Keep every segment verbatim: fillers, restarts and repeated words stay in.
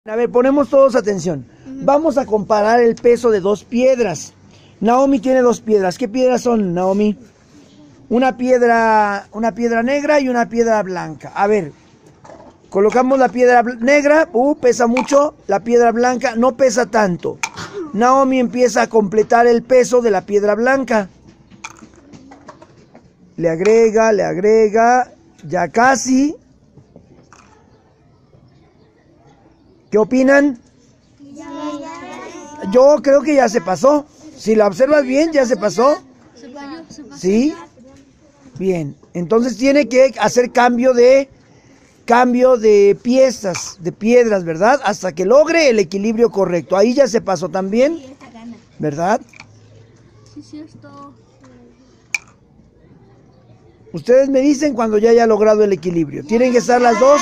A ver, ponemos todos atención. Uh-huh. Vamos a comparar el peso de dos piedras. Naomi tiene dos piedras. ¿Qué piedras son, Naomi? Una piedra, una piedra negra y una piedra blanca. A ver, colocamos la piedra negra, uh, pesa mucho. La piedra blanca no pesa tanto. Naomi empieza a completar el peso de la piedra blanca. Le agrega, le agrega, ya casi. ¿Qué opinan? Ya, ya. Yo creo que ya se pasó. Si la observas bien, ya se pasó. Se pasó, se pasó. ¿Sí? Bien. Entonces tiene que hacer cambio de cambio de piezas, de piedras, ¿verdad? Hasta que logre el equilibrio correcto. Ahí ya se pasó también. ¿Verdad? Sí, cierto. Ustedes me dicen cuando ya haya logrado el equilibrio. Tienen que estar las dos.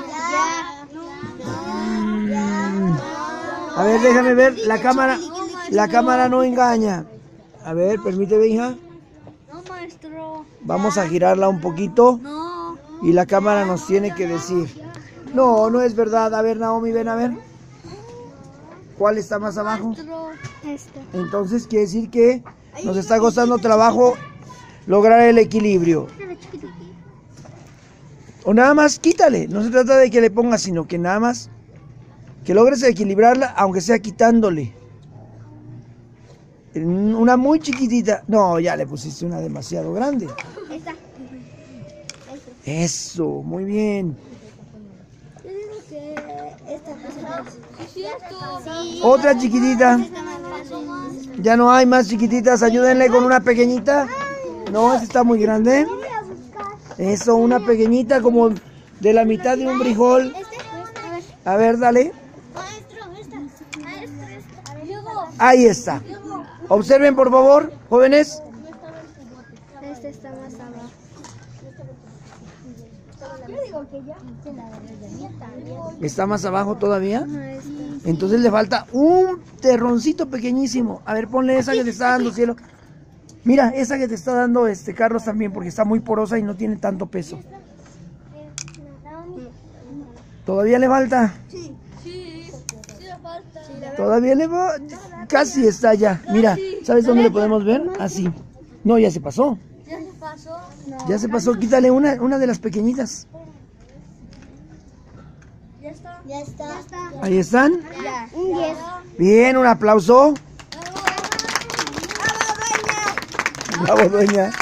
A ver, déjame ver, la cámara, la cámara no engaña. A ver, permíteme, hija. No, maestro. Vamos a girarla un poquito. No. Y la cámara nos tiene que decir. No, no es verdad. A ver, Naomi, ven a ver. ¿Cuál está más abajo? Entonces quiere decir que nos está costando trabajo lograr el equilibrio. O nada más quítale. No se trata de que le pongas, sino que nada más que logres equilibrarla, aunque sea quitándole. Una muy chiquitita. No, ya le pusiste una demasiado grande. Esta. Eso, muy bien. Yo digo que esta pesa. ¿Es cierto? Sí. Otra chiquitita. Ya no hay más chiquititas. Ayúdenle con una pequeñita. No, esta está muy grande. Eso, una pequeñita como de la mitad de un frijol. A ver, dale. Ahí está. Observen, por favor, jóvenes. Este está más abajo. ¿Está más abajo todavía? Entonces le falta un terroncito pequeñísimo. A ver, ponle esa que te está dando, cielo. Mira, esa que te está dando este Carlos también, porque está muy porosa y no tiene tanto peso. ¿Todavía le falta? Sí, sí, sí le falta. Todavía le va, casi está ya. Mira, ¿sabes dónde le podemos ver? Así. No, ya se pasó. ¿Ya se pasó? No. Ya se pasó, quítale una, una de las pequeñitas. Ya está. Ya está. Ya está. Ahí están. Ya. Un diez. Bien, un aplauso. Bravo, dueña.